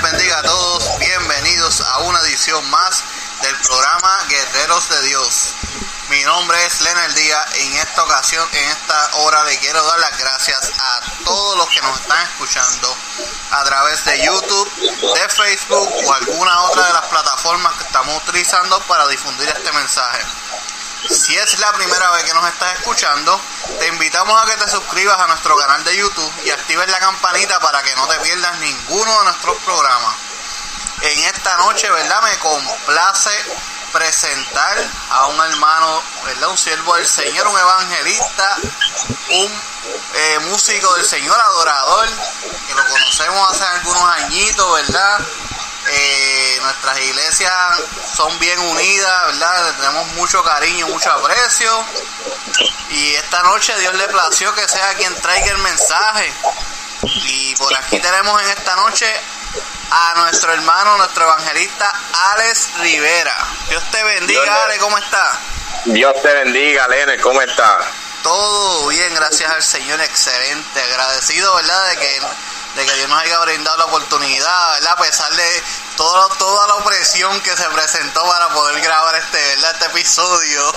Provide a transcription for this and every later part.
bendiga a todos, bienvenidos a una edición más del programa Guerreros de Dios. Mi nombre es Leonel Díaz. En esta ocasión, en esta hora, le quiero dar las gracias a todos los que nos están escuchando a través de YouTube, de Facebook o alguna otra de las plataformas que estamos utilizando para difundir este mensaje. Si es la primera vez que nos estás escuchando, te invitamos a que te suscribas a nuestro canal de YouTube y actives la campanita para que no te pierdas ninguno de nuestros programas. En esta noche, ¿verdad? Me complace presentar a un hermano, ¿verdad? Un siervo del Señor, un evangelista, un músico del Señor, adorador, que lo conocemos hace algunos añitos, ¿verdad? Nuestras iglesias son bien unidas, ¿verdad? Le tenemos mucho cariño, mucho aprecio, y esta noche Dios le plació que sea quien traiga el mensaje. Y por aquí tenemos en esta noche a nuestro hermano, nuestro evangelista Alex Rivera. Dios te bendiga, Ale, ¿cómo estás? Dios te bendiga, Leonel, ¿cómo estás? Todo bien, gracias al Señor, excelente, agradecido, ¿verdad? De que Dios nos haya brindado la oportunidad, ¿verdad? A pesar de toda la opresión que se presentó para poder grabar ¿verdad? Este episodio,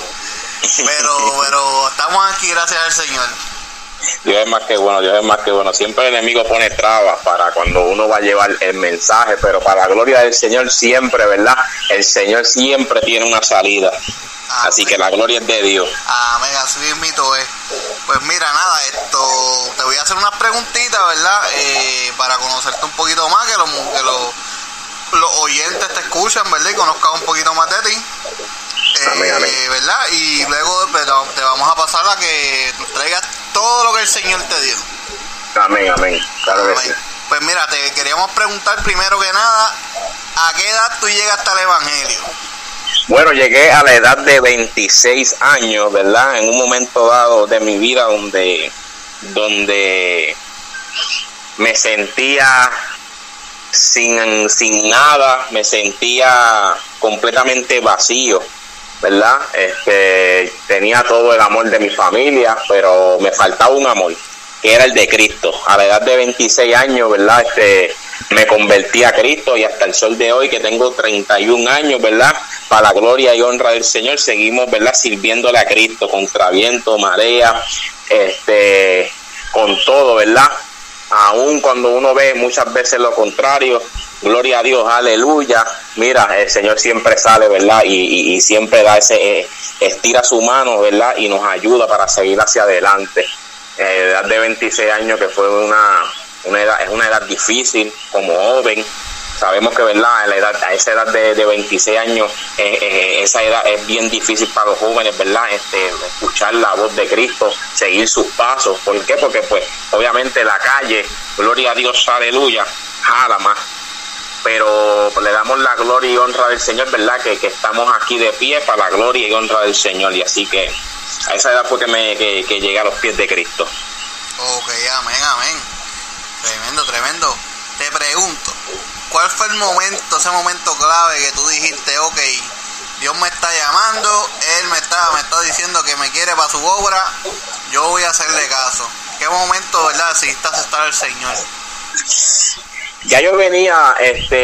pero estamos aquí, gracias al Señor. Dios es más que bueno, Dios es más que bueno. Siempre el enemigo pone trabas para cuando uno va a llevar el mensaje, pero para la gloria del Señor siempre, ¿verdad? El Señor siempre tiene una salida. Amén. Así que la gloria es de Dios. Amén, así mismito es. Pues mira, nada, te voy a hacer unas preguntitas, ¿verdad? Para conocerte un poquito más, que los oyentes te escuchan, ¿verdad? Y conozcan un poquito más de ti. Amén, amén. ¿Verdad? Y luego te vamos a pasar a que traigas todo lo que el Señor te dio. Amén, amén. Claro que sí. Pues mira, te queríamos preguntar primero que nada, ¿a qué edad tú llegaste al Evangelio? Bueno, llegué a la edad de 26 años, ¿verdad? En un momento dado de mi vida donde me sentía sin nada, me sentía completamente vacío, ¿verdad? Tenía todo el amor de mi familia, pero me faltaba un amor, que era el de Cristo. A la edad de 26 años, ¿verdad? Me convertí a Cristo, y hasta el sol de hoy, que tengo 31 años, ¿verdad? Para la gloria y honra del Señor, seguimos, ¿verdad? Sirviéndole a Cristo, contra viento, marea, con todo, ¿verdad? Aún cuando uno ve muchas veces lo contrario, gloria a Dios, aleluya. Mira, el Señor siempre sale, ¿verdad? Y siempre da estira su mano, ¿verdad? Y nos ayuda para seguir hacia adelante. Edad de 26 años, que fue es una edad difícil como joven. Sabemos que, ¿verdad? A esa edad de 26 años, esa edad es bien difícil para los jóvenes, ¿verdad? Escuchar la voz de Cristo, seguir sus pasos. ¿Por qué? Porque, pues, obviamente la calle, gloria a Dios, aleluya, jala más. Pero le damos la gloria y honra del Señor, ¿verdad? Que estamos aquí de pie para la gloria y honra del Señor. Y así que a esa edad fue que llegué a los pies de Cristo. Ok, amén, amén. Tremendo, tremendo. Te pregunto, ¿cuál fue ese momento clave que tú dijiste, ok, Dios me está llamando, Él me está diciendo que me quiere para su obra, yo voy a hacerle caso? ¿En qué momento, verdad, decidiste aceptar al Señor? Ya yo venía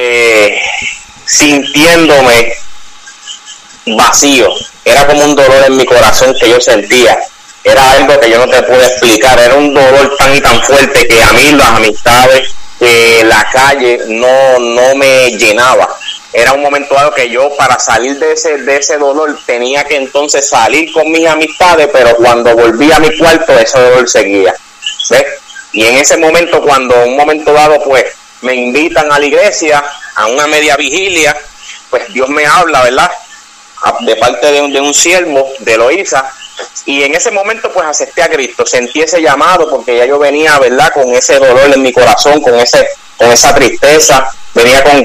sintiéndome vacío. Era como un dolor en mi corazón que yo sentía. Era algo que yo no te puedo explicar. Era un dolor tan y tan fuerte que a mí las amistades, la calle no me llenaba. Era un momento dado que yo, para salir de ese dolor, tenía que entonces salir con mis amistades, pero cuando volví a mi cuarto, ese dolor seguía. ¿Ves? Y en ese momento, un momento dado, pues, me invitan a la iglesia, a una media vigilia, pues Dios me habla, ¿verdad? De parte de un siervo, de Eloísa, y en ese momento pues acepté a Cristo, sentí ese llamado porque ya yo venía, ¿verdad? Con ese dolor en mi corazón, con esa tristeza, venía con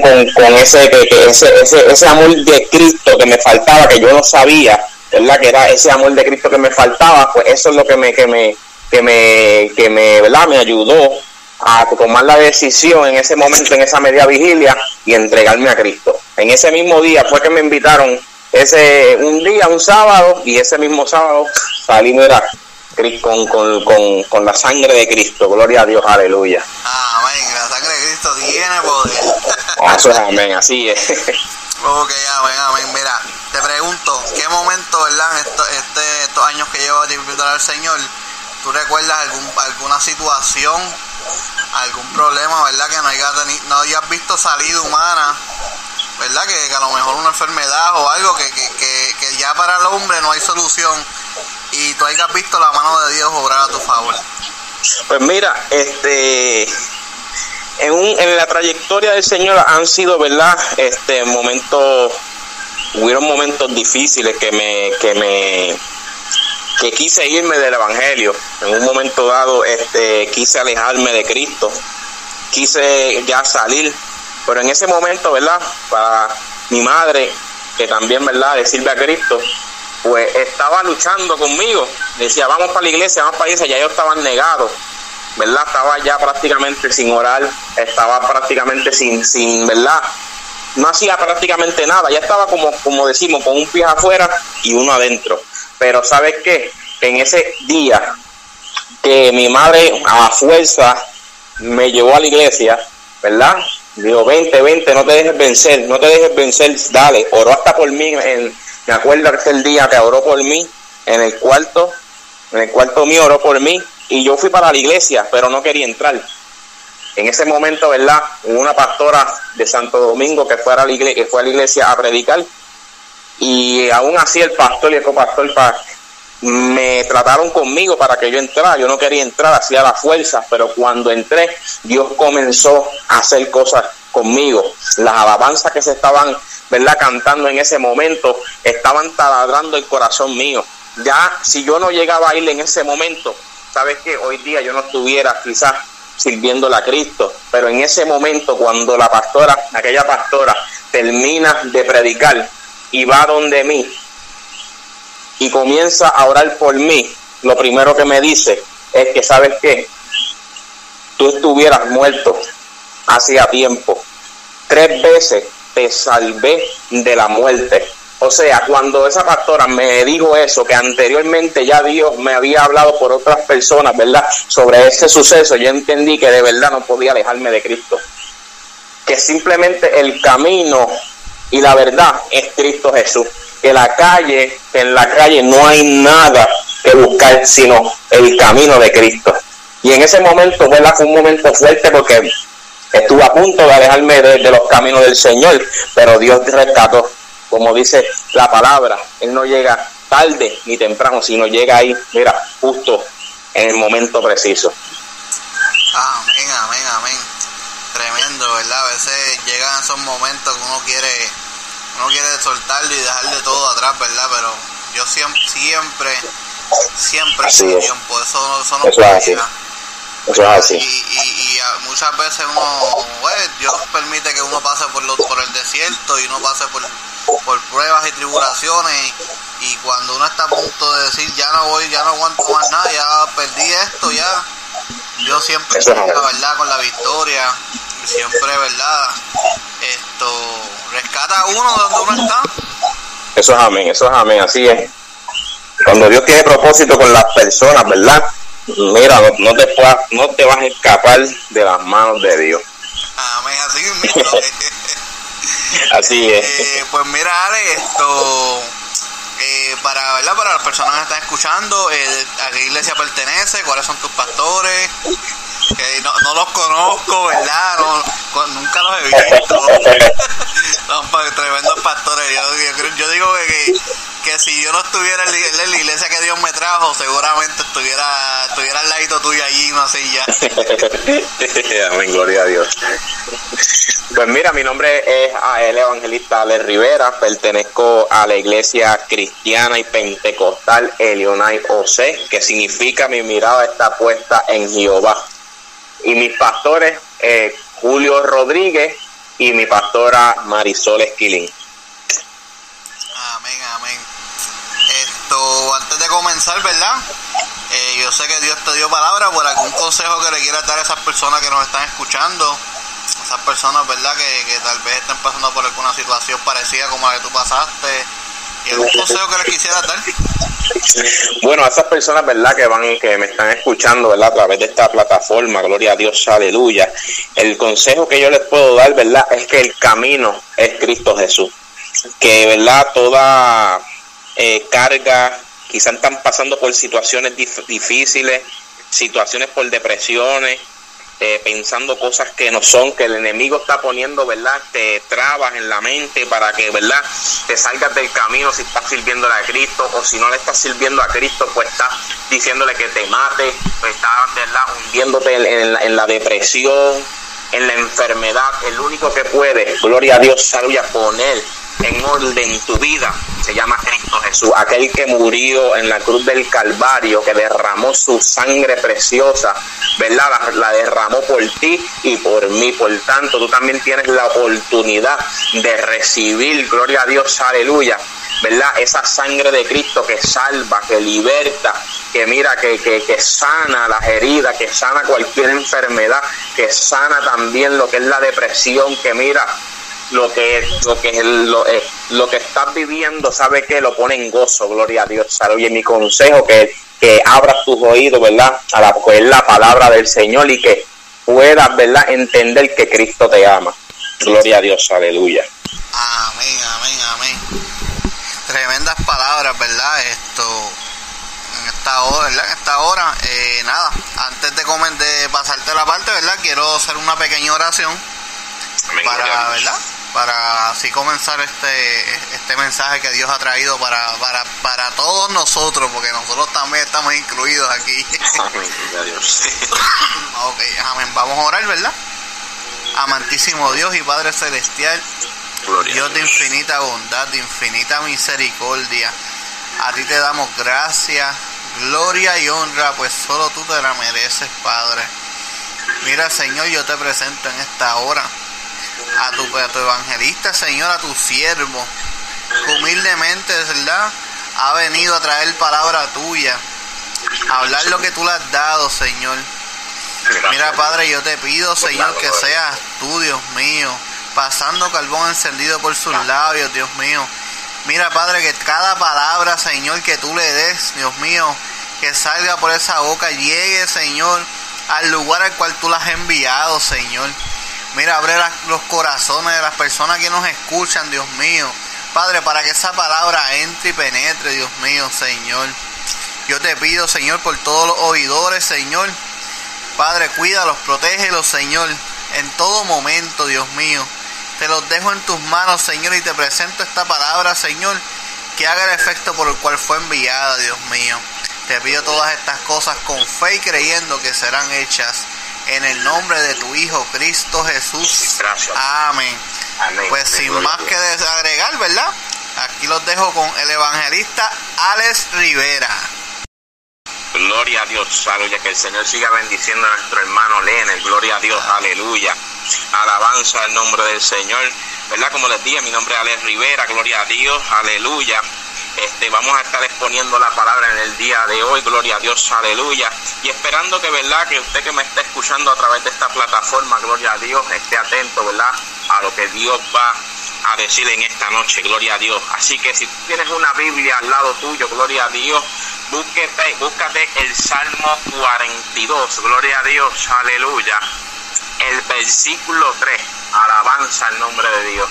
ese amor de Cristo que me faltaba, que yo no sabía, ¿verdad? Que era ese amor de Cristo que me faltaba. Pues eso es lo que ¿verdad? Me ayudó a tomar la decisión en ese momento, en esa media vigilia, y entregarme a Cristo. En ese mismo día fue que me invitaron un sábado, y ese mismo sábado salí, mira, con la sangre de Cristo. Gloria a Dios, aleluya. Amén, la sangre de Cristo tiene poder. Eso es amén, así es. Ok, amén. Mira, te pregunto, ¿qué momento, verdad, estos años que llevas sirviendo al Señor, tú recuerdas alguna situación, algún problema, verdad, que no hayas visto salida humana, verdad, que a lo mejor una enfermedad o algo que ya para el hombre no hay solución y tú hayas visto la mano de Dios obrar a tu favor? Pues mira, en la trayectoria del Señor han sido, verdad, hubieron momentos difíciles que quise irme del evangelio. En un momento dado, quise alejarme de Cristo, quise ya salir, pero en ese momento, verdad, para mi madre, que también, verdad, le sirve a Cristo, pues estaba luchando conmigo. Decía, vamos para la iglesia, ya ellos estaban negados, ¿verdad? Estaba ya prácticamente sin orar, estaba prácticamente sin ¿verdad? No hacía prácticamente nada, ya estaba como decimos, con un pie afuera y uno adentro. Pero ¿sabes qué? En ese día que mi madre a fuerza me llevó a la iglesia, ¿verdad? Digo, vente, no te dejes vencer, dale. Oró hasta por mí, me acuerdo aquel día que oró por mí, en el cuarto mío oró por mí, y yo fui para la iglesia, pero no quería entrar. En ese momento, ¿verdad? Una pastora de Santo Domingo que fue a la iglesia a predicar, y aún así el pastor y el copastor me trataron conmigo para que yo entrara. Yo no quería entrar, hacía la fuerza, pero cuando entré, Dios comenzó a hacer cosas conmigo. Las alabanzas que se estaban, ¿verdad?, cantando en ese momento, estaban taladrando el corazón mío. Ya, si yo no llegaba a ir en ese momento, ¿sabes qué? Hoy día yo no estuviera quizás sirviéndole a Cristo, pero en ese momento, cuando aquella pastora termina de predicar y va donde mí y comienza a orar por mí, lo primero que me dice es que, ¿sabes qué? Tú estuvieras muerto hacía tiempo. 3 veces te salvé de la muerte. O sea, cuando esa pastora me dijo eso, que anteriormente ya Dios me había hablado por otras personas, ¿verdad?, sobre ese suceso, yo entendí que de verdad no podía alejarme de Cristo. Que simplemente el camino y la verdad es Cristo Jesús. Que en la calle no hay nada que buscar sino el camino de Cristo. Y en ese momento, ¿verdad?, fue un momento fuerte porque estuve a punto de alejarme de los caminos del Señor, pero Dios te rescató. Como dice la palabra, Él no llega tarde ni temprano, sino llega ahí, mira, justo en el momento preciso. Amén. Tremendo, ¿verdad? A veces llegan esos momentos que uno quiere soltarlo y dejar de todo atrás, ¿verdad? Pero yo siempre así es. Tiempo, eso no es así. Eso es así. Y muchas veces Dios permite que uno pase por el desierto y uno pase por pruebas y tribulaciones, y cuando uno está a punto de decir ya no aguanto más nada, ya perdí esto, ya Dios siempre llega, ¿verdad?, con la victoria, y siempre, ¿verdad?, rescata a uno de donde uno está. Eso es amén, así es. Cuando Dios tiene propósito con las personas, ¿verdad?, mira, no te vas a escapar de las manos de Dios. Amén, así mismo. Así es. Pues mira, Ale, para las personas que están escuchando, ¿a qué iglesia pertenece? ¿Cuáles son tus pastores? Que no los conozco, ¿verdad? Nunca los he visto. Son tremendos pastores. Yo digo que si yo no estuviera en la iglesia que Dios me trajo, seguramente estuviera al ladito tuyo allí, no sé ya. Amén, gloria a Dios. Pues mira, mi nombre es el evangelista Ale Rivera, pertenezco a la iglesia cristiana y pentecostal Elionai OC, que significa mi mirada está puesta en Jehová. Y mis pastores, Julio Rodríguez y mi pastora Marisol Esquilín. Amén. Antes de comenzar, ¿verdad? Yo sé que Dios te dio palabra, por algún consejo que le quieras dar a esas personas que nos están escuchando, esas personas, ¿verdad?, que tal vez estén pasando por alguna situación parecida como la que tú pasaste, y algún consejo que les quisieras dar. Bueno, a esas personas, ¿verdad?, que me están escuchando, ¿verdad?, a través de esta plataforma, gloria a Dios, aleluya. El consejo que yo les puedo dar, ¿verdad?, es que el camino es Cristo Jesús. Que, ¿verdad?, toda carga, quizás están pasando por situaciones difíciles, situaciones por depresiones, pensando cosas que no son, que el enemigo está poniendo, ¿verdad?, te trabas en la mente para que, ¿verdad?, te salgas del camino si estás sirviéndole a Cristo, o si no le estás sirviendo a Cristo, pues estás diciéndole que te mate, pues estás, ¿verdad?, hundiéndote en la depresión, en la enfermedad. El único que puede, gloria a Dios, aleluya, poner en orden tu vida se llama Cristo Jesús, aquel que murió en la cruz del Calvario, que derramó su sangre preciosa, ¿verdad? La derramó por ti y por mí. Por tanto, tú también tienes la oportunidad de recibir, gloria a Dios, aleluya, ¿verdad?, esa sangre de Cristo que salva, que liberta, que mira, que sana las heridas, que sana cualquier enfermedad, que sana también lo que es la depresión, que mira, lo que estás viviendo, sabe que lo pone en gozo, gloria a Dios. Oye, mi consejo, que abras tus oídos, ¿verdad?, a la palabra del Señor, y que puedas, ¿verdad?, entender que Cristo te ama. Gloria a Dios, aleluya. Amén, amén, amén. Tremendas palabras, ¿verdad? En esta hora, ¿verdad? En esta hora, nada, antes de pasarte la parte, ¿verdad?, quiero hacer una pequeña oración. Amén, para, ¿verdad?, para así comenzar este mensaje que Dios ha traído para todos nosotros, porque nosotros también estamos incluidos aquí. Amén, Dios. Ok, amén. Vamos a orar, ¿verdad? Amantísimo Dios y Padre Celestial, Gloria Dios de infinita bondad, de infinita misericordia, a ti te damos gracias, gloria y honra, pues solo tú te la mereces, Padre. Mira, Señor, yo te presento en esta hora a tu evangelista, Señor, a tu siervo, humildemente, ¿verdad?, ha venido a traer palabra tuya, a hablar lo que tú le has dado, Señor. Mira, Padre, yo te pido, Señor, que seas tú, Dios mío, pasando carbón encendido por sus labios, Dios mío. Mira, Padre, que cada palabra, Señor, que tú le des, Dios mío, que salga por esa boca, llegue, Señor, al lugar al cual tú la has enviado, Señor. Mira, abre los corazones de las personas que nos escuchan, Dios mío. Padre, para que esa palabra entre y penetre, Dios mío, Señor. Yo te pido, Señor, por todos los oidores, Señor. Padre, cuídalos, protégelos, Señor, en todo momento, Dios mío. Te los dejo en tus manos, Señor, y te presento esta palabra, Señor, que haga el efecto por el cual fue enviada, Dios mío. Te pido todas estas cosas con fe y creyendo que serán hechas en el nombre de tu Hijo Cristo Jesús. Gracias. Amén. Amén. Pues sin más que agregar, ¿verdad?, aquí los dejo con el evangelista Alex Rivera. Gloria a Dios, aleluya, que el Señor siga bendiciendo a nuestro hermano Leonel, gloria a Dios, aleluya, alabanza al nombre del Señor, ¿verdad? Como les dije, mi nombre es Alex Rivera, gloria a Dios, aleluya. Vamos a estar exponiendo la palabra en el día de hoy, gloria a Dios, aleluya, y esperando que, ¿verdad?, que usted que me está escuchando a través de esta plataforma, gloria a Dios, esté atento, ¿verdad?, a lo que Dios va a decir en esta noche, gloria a Dios. Así que si tú tienes una Biblia al lado tuyo, gloria a Dios, búscate el Salmo 42, gloria a Dios, aleluya, el versículo 3, alabanza al nombre de Dios,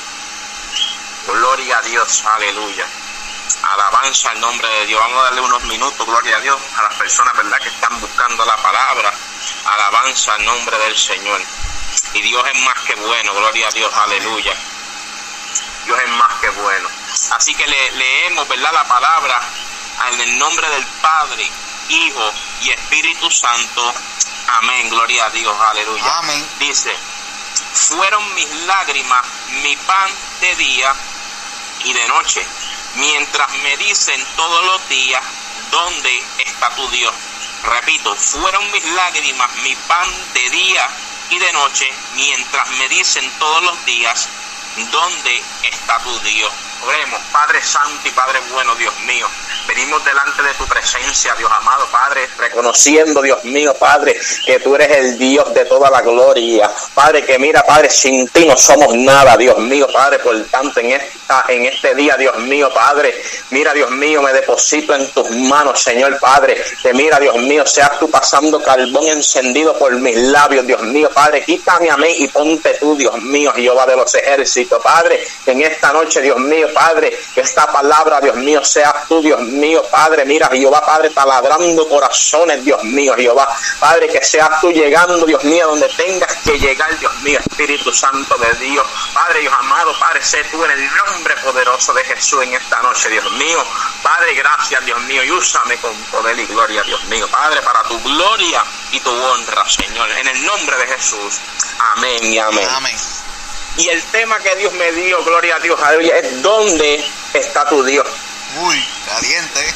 gloria a Dios, aleluya, alabanza al nombre de Dios. Vamos a darle unos minutos, gloria a Dios, a las personas, ¿verdad?, que están buscando la palabra, alabanza al nombre del Señor. Y Dios es más que bueno, gloria a Dios, aleluya, Dios es más que bueno. Así que leemos, ¿verdad?, la palabra en el nombre del Padre, Hijo y Espíritu Santo. Amén, gloria a Dios, aleluya. Amén. Dice: fueron mis lágrimas mi pan de día y de noche, mientras me dicen todos los días, ¿dónde está tu Dios? Repito, fueron mis lágrimas mi pan de día y de noche, mientras me dicen todos los días, ¿dónde está tu Dios? Oremos. Padre Santo y Padre bueno, Dios mío, venimos delante de tu presencia, Dios amado, Padre, reconociendo, Dios mío, Padre, que tú eres el Dios de toda la gloria. Padre, que mira, Padre, sin ti no somos nada, Dios mío, Padre. Por tanto, en este día, Dios mío, Padre, mira, Dios mío, me deposito en tus manos, Señor, Padre. Que mira, Dios mío, seas tú pasando carbón encendido por mis labios, Dios mío, Padre. Quítame a mí y ponte tú, Dios mío, Jehová de los ejércitos, Padre. Que en esta noche, Dios mío, Padre, que esta palabra, Dios mío, seas tú, Dios mío, Padre. Mira, Jehová, Padre, taladrando corazones, Dios mío, Jehová, Padre, que seas tú llegando, Dios mío, donde tengas que llegar, Dios mío, Espíritu Santo de Dios, Padre, Dios amado, Padre, sé tú en el nombre poderoso de Jesús en esta noche, Dios mío, Padre, gracias, Dios mío, y úsame con poder y gloria, Dios mío, Padre, para tu gloria y tu honra, Señor, en el nombre de Jesús, amén y amén. Amén. Y el tema que Dios me dio, gloria a Dios, aleluya, es ¿dónde está tu Dios? Uy, caliente.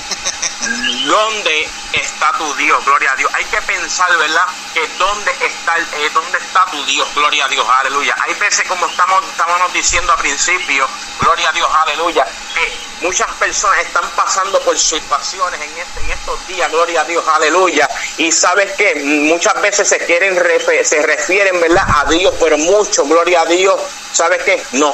¿Dónde está tu Dios? Gloria a Dios. Hay que pensar, ¿verdad? Que ¿dónde está tu Dios? Gloria a Dios, aleluya. Hay veces, como estábamos diciendo al principio, gloria a Dios, aleluya, que muchas personas están pasando por situaciones en estos días, gloria a Dios, aleluya. Y sabes que muchas veces se refieren, ¿verdad?, a Dios, pero mucho, gloria a Dios, ¿sabes qué? No.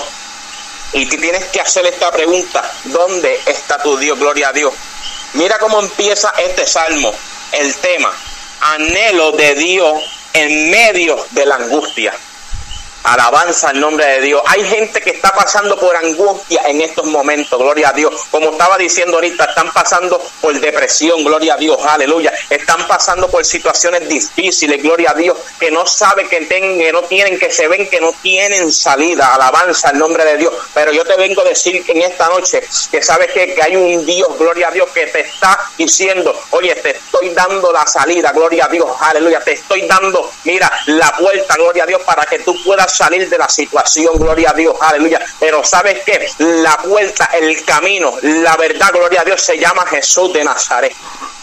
Y tú tienes que hacer esta pregunta: ¿dónde está tu Dios? Gloria a Dios. Mira cómo empieza este salmo, el tema: anhelo de Dios en medio de la angustia. Alabanza al nombre de Dios. Hay gente que está pasando por angustia en estos momentos, gloria a Dios. Como estaba diciendo ahorita, están pasando por depresión, gloria a Dios, aleluya. Están pasando por situaciones difíciles, gloria a Dios, que no saben, que no tienen, que se ven que no tienen salida. Alabanza al nombre de Dios. Pero yo te vengo a decir en esta noche que sabes que hay un Dios, gloria a Dios, que te está diciendo: oye, te estoy dando la salida, gloria a Dios, aleluya. Te estoy dando, mira, la puerta, gloria a Dios, para que tú puedas salir de la situación, gloria a Dios, aleluya. Pero ¿sabes qué? La puerta, el camino, la verdad, gloria a Dios, se llama Jesús de Nazaret.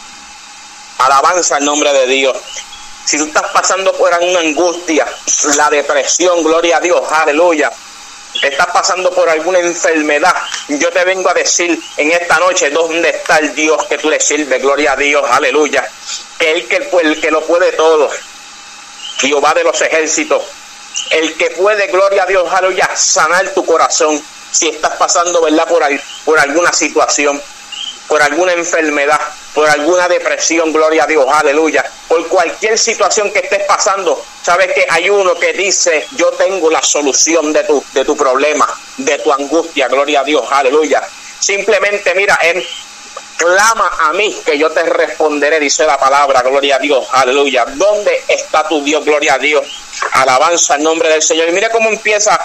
Alabanza al nombre de Dios. Si tú estás pasando por alguna angustia, la depresión, gloria a Dios, aleluya, estás pasando por alguna enfermedad, yo te vengo a decir en esta noche: ¿dónde está el Dios que tú le sirves? Gloria a Dios, aleluya. El que lo puede todo, Jehová de los ejércitos, el que puede, gloria a Dios, aleluya, sanar tu corazón. Si estás pasando, ¿verdad?, por alguna situación, por alguna enfermedad, por alguna depresión, gloria a Dios, aleluya, por cualquier situación que estés pasando, sabes que hay uno que dice: yo tengo la solución de tu problema, de tu angustia, gloria a Dios, aleluya. Simplemente, mira, clama a mí que yo te responderé, dice la palabra, gloria a Dios, aleluya. ¿Dónde está tu Dios? Gloria a Dios. Alabanza al nombre del Señor. Y mira cómo empieza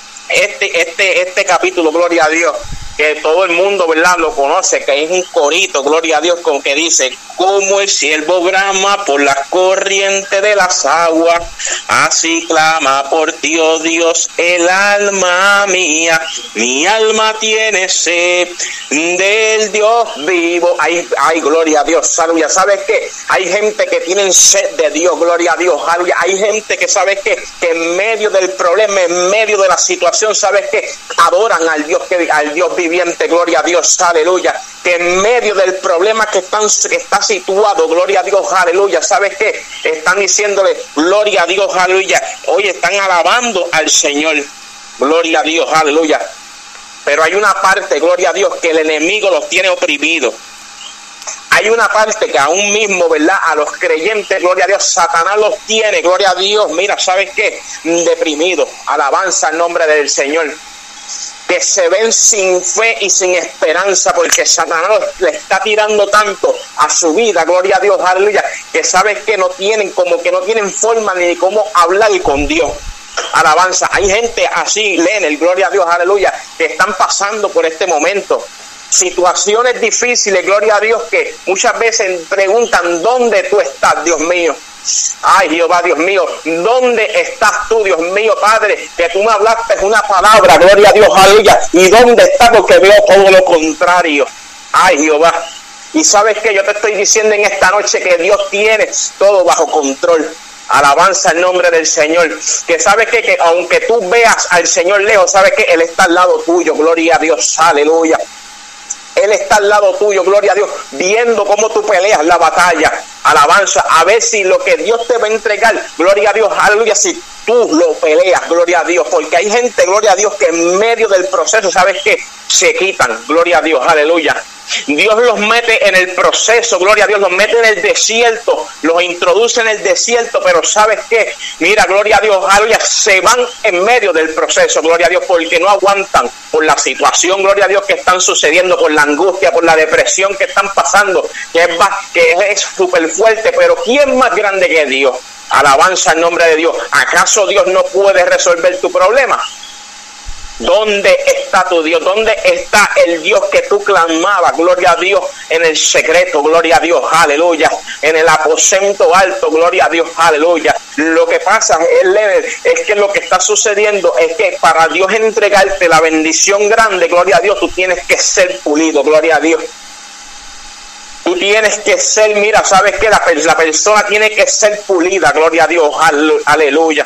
este capítulo, gloria a Dios, que todo el mundo, ¿verdad?, lo conoce, que es un corito, gloria a Dios, con que dice: como el siervo brama por la corriente de las aguas, así clama por ti, oh Dios, el alma mía. Mi alma tiene sed del Dios vivo. Ay, gloria a Dios, aleluya. ¿Sabes qué? Hay gente que tiene sed de Dios, gloria a Dios, aleluya. Hay gente que, ¿sabes qué?, que en medio del problema, en medio de la situación, ¿sabes qué?, adoran al Dios viviente, gloria a Dios, aleluya. Que en medio del problema que está situado, gloria a Dios, aleluya, ¿sabes qué? Están diciéndole: gloria a Dios, aleluya. Oye, están alabando al Señor, gloria a Dios, aleluya. Pero hay una parte, gloria a Dios, que el enemigo los tiene oprimidos. Hay una parte que aún mismo, ¿verdad?, a los creyentes, gloria a Dios, Satanás los tiene, gloria a Dios, mira, ¿sabes qué?, deprimidos. Alabanza al nombre del Señor. Que se ven sin fe y sin esperanza, porque Satanás le está tirando tanto a su vida, gloria a Dios, aleluya, que sabes que no tienen forma ni cómo hablar con Dios. Alabanza. Hay gente así, Lenel, gloria a Dios, aleluya, que están pasando por este momento situaciones difíciles, gloria a Dios, que muchas veces preguntan: ¿dónde tú estás, Dios mío? Ay, Jehová, Dios mío, ¿dónde estás tú, Dios mío, Padre? Que tú me hablaste una palabra, gloria a Dios, aleluya. ¿Y dónde estás? Porque veo todo lo contrario. Ay, Jehová. Y sabes que yo te estoy diciendo en esta noche que Dios tiene todo bajo control. Alabanza el nombre del Señor. Que sabes que aunque tú veas al Señor lejos, sabes que Él está al lado tuyo, gloria a Dios, aleluya. Él está al lado tuyo, gloria a Dios, viendo cómo tú peleas la batalla. Alabanza, a ver si lo que Dios te va a entregar, gloria a Dios, aleluya, si tú lo peleas, gloria a Dios, porque hay gente, gloria a Dios, que en medio del proceso, ¿sabes qué? Se quitan, gloria a Dios, aleluya. Dios los mete en el proceso, gloria a Dios, los mete en el desierto, los introduce en el desierto, pero ¿sabes qué? Mira, gloria a Dios, aleluya, se van en medio del proceso, gloria a Dios, porque no aguantan por la situación, gloria a Dios, que están sucediendo, por la angustia, por la depresión que están pasando, que es súper fuerte, pero ¿quién más grande que Dios? Alabanza al nombre de Dios. ¿Acaso Dios no puede resolver tu problema? ¿Dónde está tu Dios? ¿Dónde está el Dios que tú clamabas? Gloria a Dios, en el secreto, gloria a Dios, aleluya. En el aposento alto, gloria a Dios, aleluya. Lo que pasa es que lo que está sucediendo es que para Dios entregarte la bendición grande, gloria a Dios, tú tienes que ser pulido, gloria a Dios. Tú tienes que ser, mira, ¿sabes qué? La persona tiene que ser pulida, gloria a Dios, aleluya.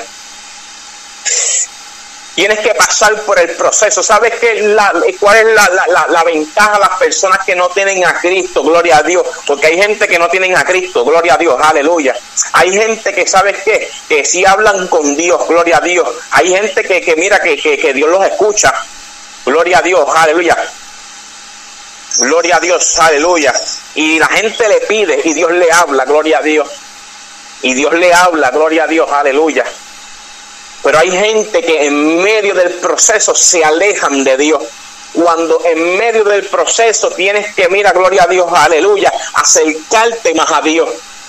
Tienes que pasar por el proceso. ¿Sabes qué? ¿Cuál es la ventaja de las personas que no tienen a Cristo? Gloria a Dios. Porque hay gente que no tienen a Cristo. Gloria a Dios. Aleluya. Hay gente que, ¿sabes qué? Que sí hablan con Dios. Gloria a Dios. Hay gente que mira que Dios los escucha. Gloria a Dios. Aleluya. Gloria a Dios. Aleluya. Y la gente le pide y Dios le habla. Gloria a Dios. Y Dios le habla. Gloria a Dios. Aleluya. Pero hay gente que en medio del proceso se alejan de Dios. Cuando en medio del proceso tienes que, mira, gloria a Dios, aleluya, acercarte más a Dios.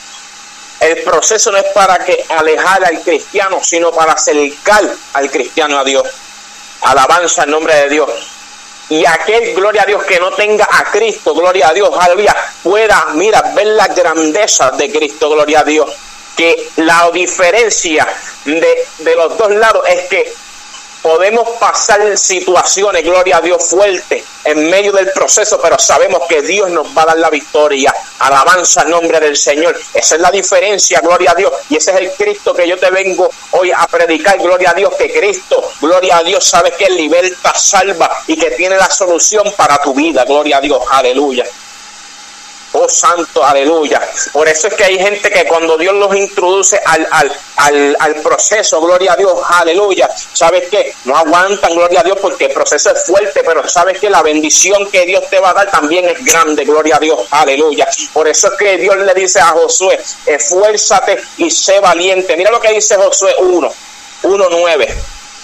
El proceso no es para que alejar al cristiano, sino para acercar al cristiano a Dios. Alabanza en nombre de Dios. Y aquel, gloria a Dios, que no tenga a Cristo, gloria a Dios, aleluya, pueda, mira, ver la grandeza de Cristo, gloria a Dios. Que la diferencia de los dos lados es que podemos pasar situaciones, gloria a Dios, fuertes en medio del proceso, pero sabemos que Dios nos va a dar la victoria. Alabanza al nombre del Señor. Esa es la diferencia, gloria a Dios. Y ese es el Cristo que yo te vengo hoy a predicar, gloria a Dios, que Cristo, gloria a Dios, sabe que liberta, salva y que tiene la solución para tu vida, gloria a Dios, aleluya. Oh santo, aleluya. Por eso es que hay gente que cuando Dios los introduce al proceso, gloria a Dios, aleluya, ¿sabes qué? No aguantan, gloria a Dios, porque el proceso es fuerte, pero ¿sabes qué? La bendición que Dios te va a dar también es grande, gloria a Dios, aleluya. Por eso es que Dios le dice a Josué, esfuérzate y sé valiente. Mira lo que dice Josué 1:9.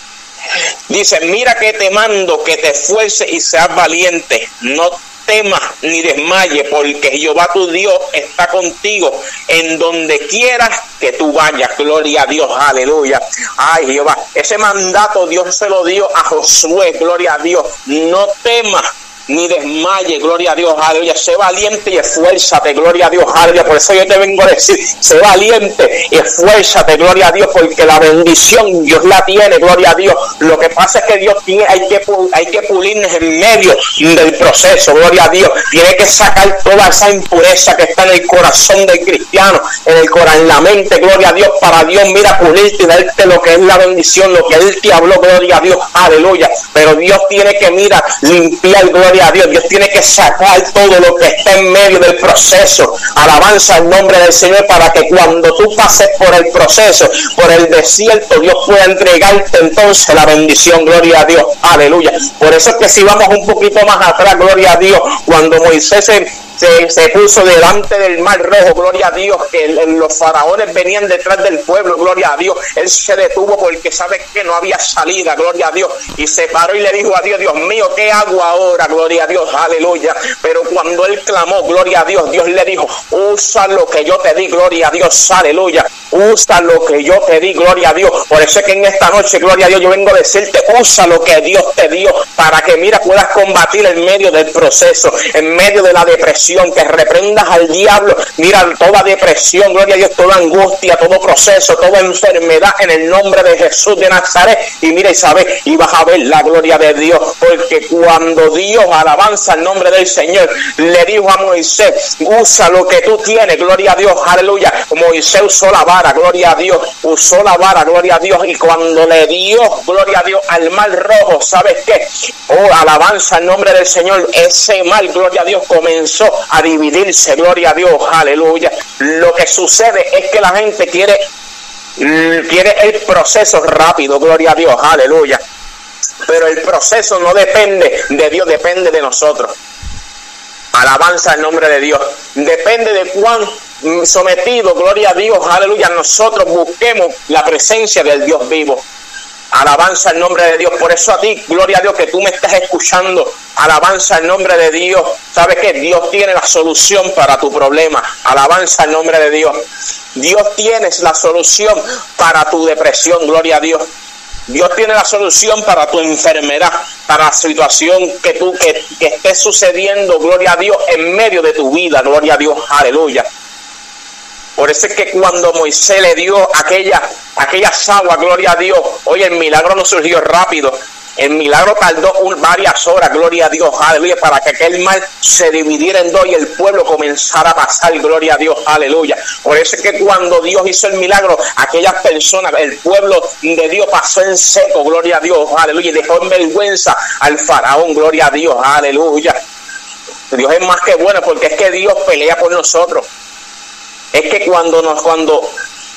Dice, mira que te mando que te esfuerces y seas valiente, no temas ni desmayes, porque Jehová tu Dios está contigo en donde quieras que tú vayas. Gloria a Dios, aleluya. Ay, Jehová, ese mandato Dios se lo dio a Josué, gloria a Dios. No temas ni desmaye, gloria a Dios, aleluya. Sé valiente y esfuérzate, gloria a Dios, aleluya. Por eso yo te vengo a decir, sé valiente y esfuérzate, gloria a Dios, porque la bendición Dios la tiene, gloria a Dios. Lo que pasa es que Dios tiene, hay que pulirnos en medio del proceso, gloria a Dios. Tiene que sacar toda esa impureza que está en el corazón del cristiano, en la mente, gloria a Dios, para Dios, mira, pulirte y darte lo que es la bendición, lo que Él te habló, gloria a Dios, aleluya. Pero Dios tiene que, mira, limpiar, gloria a Dios. Dios tiene que sacar todo lo que está en medio del proceso. Alabanza el nombre del Señor, para que cuando tú pases por el proceso, por el desierto, Dios pueda entregarte entonces la bendición, gloria a Dios, aleluya. Por eso es que si vamos un poquito más atrás, gloria a Dios, cuando Moisés se puso delante del mar rojo, gloria a Dios, que los faraones venían detrás del pueblo, gloria a Dios. Él se detuvo porque sabe que no había salida, gloria a Dios, y se paró y le dijo a Dios, Dios mío, ¿qué hago ahora? Gloria a Dios, aleluya. Pero cuando él clamó, gloria a Dios, Dios le dijo, usa lo que yo te di, gloria a Dios, aleluya. Usa lo que yo te di, gloria a Dios. Por eso es que en esta noche, gloria a Dios, yo vengo a decirte, usa lo que Dios te dio, para que, mira, puedas combatir en medio del proceso, en medio de la depresión, que reprendas al diablo, mira, toda depresión, gloria a Dios, toda angustia, todo proceso, toda enfermedad, en el nombre de Jesús de Nazaret. Y mira, Isabel, y vas a ver la gloria de Dios, porque cuando Dios, alabanza el nombre del Señor, le dijo a Moisés, usa lo que tú tienes, gloria a Dios, aleluya. Moisés usó la vara, vara, gloria a Dios, usó la vara, gloria a Dios, y cuando le dio, gloria a Dios, al mar rojo, ¿sabes qué? Oh, alabanza al nombre del Señor, ese mar, gloria a Dios, comenzó a dividirse, gloria a Dios, aleluya. Lo que sucede es que la gente quiere el proceso rápido, gloria a Dios, aleluya. Pero el proceso no depende de Dios, depende de nosotros. Alabanza al nombre de Dios. Depende de cuán sometido, gloria a Dios, aleluya, nosotros busquemos la presencia del Dios vivo. Alabanza al nombre de Dios. Por eso a ti, gloria a Dios, que tú me estás escuchando, alabanza al nombre de Dios. ¿Sabes qué? Dios tiene la solución para tu problema. Alabanza al nombre de Dios. Dios tiene la solución para tu depresión, gloria a Dios. Dios tiene la solución para tu enfermedad, para la situación que esté sucediendo, gloria a Dios, en medio de tu vida, gloria a Dios, aleluya. Por eso es que cuando Moisés le dio aquellas aguas, gloria a Dios, oye, el milagro no surgió rápido. El milagro tardó varias horas, gloria a Dios, aleluya, para que aquel mar se dividiera en dos y el pueblo comenzara a pasar, gloria a Dios, aleluya. Por eso es que cuando Dios hizo el milagro, aquellas personas, el pueblo de Dios pasó en seco, gloria a Dios, aleluya, y dejó en vergüenza al faraón, gloria a Dios, aleluya. Dios es más que bueno, porque es que Dios pelea por nosotros. Es que cuando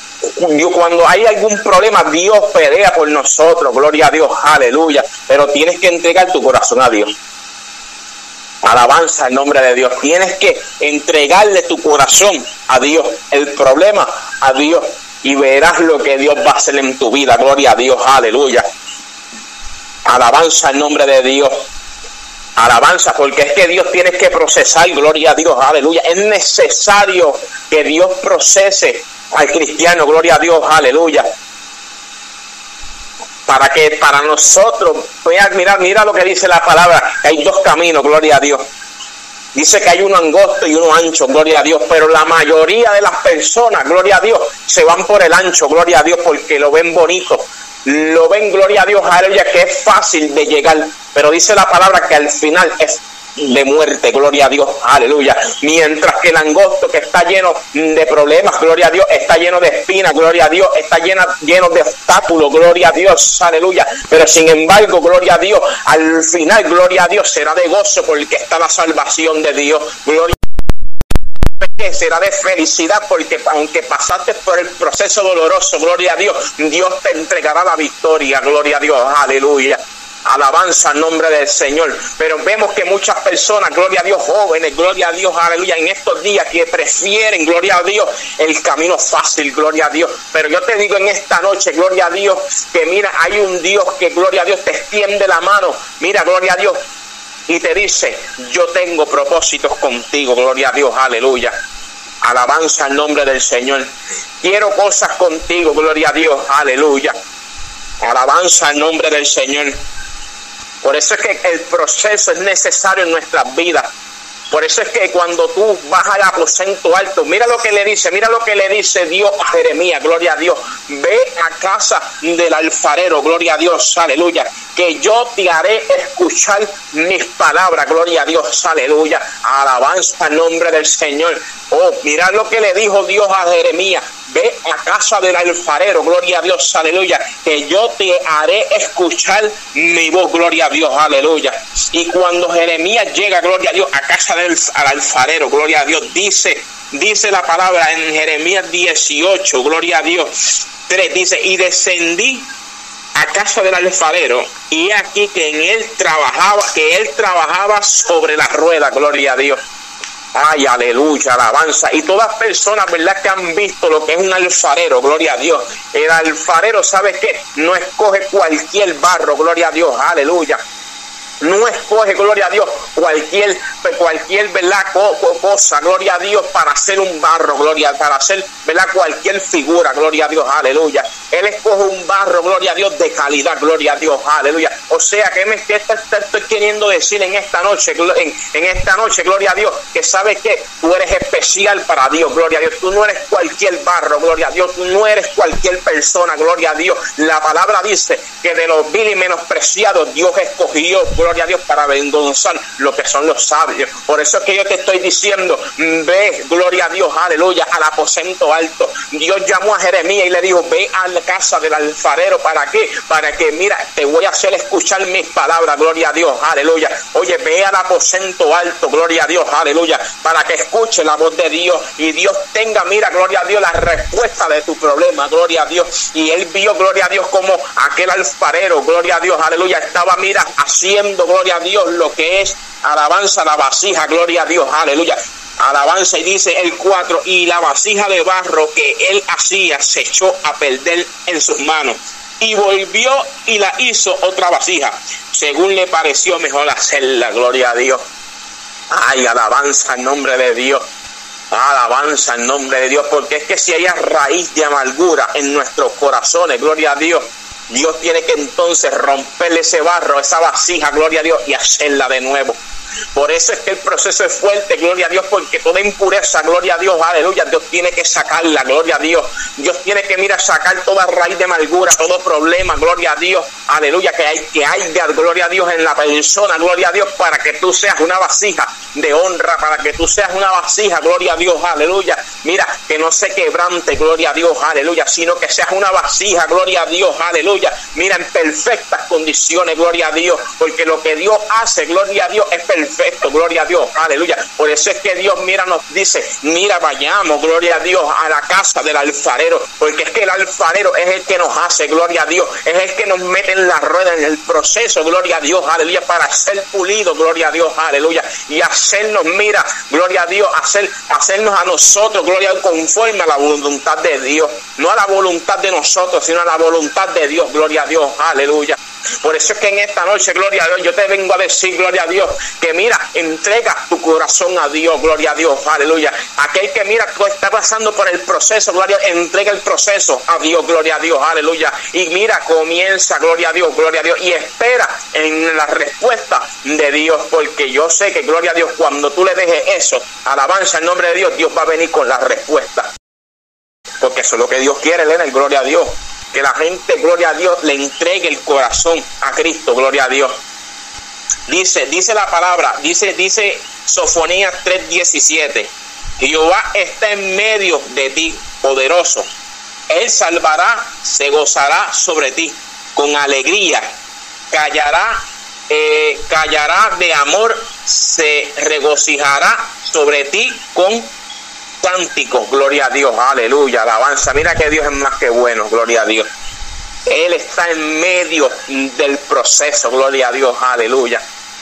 hay algún problema, Dios pelea por nosotros, gloria a Dios, aleluya. Pero tienes que entregar tu corazón a Dios. Alabanza al nombre de Dios. Tienes que entregarle tu corazón a Dios, el problema a Dios, y verás lo que Dios va a hacer en tu vida, gloria a Dios, aleluya. Alabanza al nombre de Dios. Alabanza, porque es que Dios tiene que procesar, gloria a Dios, aleluya. Es necesario que Dios procese al cristiano, gloria a Dios, aleluya. Para nosotros, mira lo que dice la palabra, que hay dos caminos, gloria a Dios. Dice que hay uno angosto y uno ancho, gloria a Dios, pero la mayoría de las personas, gloria a Dios, se van por el ancho, gloria a Dios, porque lo ven bonito. Lo ven, gloria a Dios, aleluya, que es fácil de llegar, pero dice la palabra que al final es de muerte, gloria a Dios, aleluya. Mientras que el angosto, que está lleno de problemas, gloria a Dios, está lleno de espinas, gloria a Dios, está lleno de obstáculos, gloria a Dios, aleluya. Pero sin embargo, gloria a Dios, al final, gloria a Dios, será de gozo porque está la salvación de Dios, gloria. Que será de felicidad porque aunque pasaste por el proceso doloroso, gloria a Dios, Dios te entregará la victoria, gloria a Dios, aleluya. Alabanza al nombre del Señor. Pero vemos que muchas personas, gloria a Dios, jóvenes, gloria a Dios, aleluya, en estos días que prefieren, gloria a Dios, el camino fácil, gloria a Dios. Pero yo te digo en esta noche, gloria a Dios, que mira, hay un Dios que, gloria a Dios, te extiende la mano, mira, gloria a Dios, y te dice, yo tengo propósitos contigo, gloria a Dios, aleluya. Alabanza al nombre del Señor. Quiero cosas contigo, gloria a Dios, aleluya. Alabanza al nombre del Señor. Por eso es que el proceso es necesario en nuestras vidas. Por eso es que cuando tú vas al aposento alto, mira lo que le dice Dios a Jeremías, gloria a Dios. Ve a casa del alfarero, gloria a Dios, aleluya. Que yo te haré escuchar mis palabras, gloria a Dios, aleluya. Alabanza al nombre del Señor. Oh, mira lo que le dijo Dios a Jeremías. Ve a casa del alfarero, gloria a Dios, aleluya, que yo te haré escuchar mi voz, gloria a Dios, aleluya. Y cuando Jeremías llega, gloria a Dios, a casa del alfarero, gloria a Dios, dice la palabra en Jeremías 18, gloria a Dios, 3, dice, y descendí a casa del alfarero, y aquí que él trabajaba sobre la rueda, gloria a Dios. Ay, aleluya, alabanza. Y todas personas, ¿verdad?, que han visto lo que es un alfarero, gloria a Dios. El alfarero, ¿sabes qué? No escoge cualquier barro, gloria a Dios, aleluya. No escoge, gloria a Dios, cualquier ¿verdad?, cosa, gloria a Dios, para hacer un barro, para hacer, ¿verdad?, cualquier figura, gloria a Dios, aleluya. Él escoge un barro, gloria a Dios, de calidad, gloria a Dios, aleluya. O sea, ¿qué estoy queriendo decir en esta noche, gloria a Dios? Que sabes que tú eres especial para Dios, gloria a Dios. Tú no eres cualquier barro, gloria a Dios. Tú no eres cualquier persona, gloria a Dios. La palabra dice que de los vil y menospreciados Dios escogió, gloria gloria a Dios, para avergonzar lo que son los sabios. Por eso es que yo te estoy diciendo, ve, gloria a Dios, aleluya, al aposento alto. Dios llamó a Jeremías y le dijo, ve a la casa del alfarero. ¿Para qué? Para que, mira, te voy a hacer escuchar mis palabras, gloria a Dios, aleluya. Oye, ve al aposento alto, gloria a Dios, aleluya, para que escuche la voz de Dios y Dios tenga, mira, gloria a Dios, la respuesta de tu problema, gloria a Dios. Y él vio, gloria a Dios, como aquel alfarero, gloria a Dios, aleluya, estaba, mira, haciendo, gloria a Dios, lo que es alabanza, la vasija, gloria a Dios, aleluya. Alabanza, y dice el 4, y la vasija de barro que él hacía se echó a perder en sus manos, y volvió y la hizo otra vasija, según le pareció mejor hacerla, gloria a Dios. Ay, alabanza en nombre de Dios. Alabanza en nombre de Dios, porque es que si hay raíz de amargura en nuestros corazones, gloria a Dios, Dios tiene que entonces romperle ese barro, esa vasija, gloria a Dios, y hacerla de nuevo. Por eso es que el proceso es fuerte, gloria a Dios, porque toda impureza, gloria a Dios, aleluya, Dios tiene que sacarla, gloria a Dios. Dios tiene que, mira, sacar toda raíz de amargura, todo problema, gloria a Dios, aleluya, que haya, gloria a Dios, en la persona, gloria a Dios, para que tú seas una vasija de honra, para que tú seas una vasija, gloria a Dios, aleluya. Mira, que no se quebrante, gloria a Dios, aleluya, sino que seas una vasija, gloria a Dios, aleluya. Mira, en perfectas condiciones, gloria a Dios, porque lo que Dios hace, gloria a Dios, es perfecto, gloria a Dios, aleluya. Por eso es que Dios, mira, nos dice, mira, vayamos, gloria a Dios, a la casa del alfarero, porque es que el alfarero es el que nos hace, gloria a Dios, es el que nos mete en la rueda, en el proceso, gloria a Dios, aleluya, para ser pulido, gloria a Dios, aleluya, y hacernos, mira, gloria a Dios, hacernos a nosotros, gloria a Dios, conforme a la voluntad de Dios, no a la voluntad de nosotros, sino a la voluntad de Dios, gloria a Dios, aleluya. Por eso es que en esta noche, gloria a Dios, yo te vengo a decir, gloria a Dios, que mira, entrega tu corazón a Dios, gloria a Dios, aleluya. Aquel que, mira, tú estás pasando por el proceso, gloria a Dios, entrega el proceso a Dios, gloria a Dios, aleluya. Y mira, comienza, gloria a Dios, y espera en la respuesta de Dios, porque yo sé que, gloria a Dios, cuando tú le dejes eso, alabanza en nombre de Dios, Dios va a venir con la respuesta. Porque eso es lo que Dios quiere, Elena, gloria a Dios. Que la gente, gloria a Dios, le entregue el corazón a Cristo, gloria a Dios. Dice la palabra, dice Sofonías 3:17, Jehová está en medio de ti, poderoso. Él salvará, se gozará sobre ti con alegría, callará de amor, se regocijará sobre ti con cántico, gloria a Dios, aleluya, alabanza. Mira que Dios es más que bueno, gloria a Dios. Él está en medio del proceso, gloria a Dios, aleluya.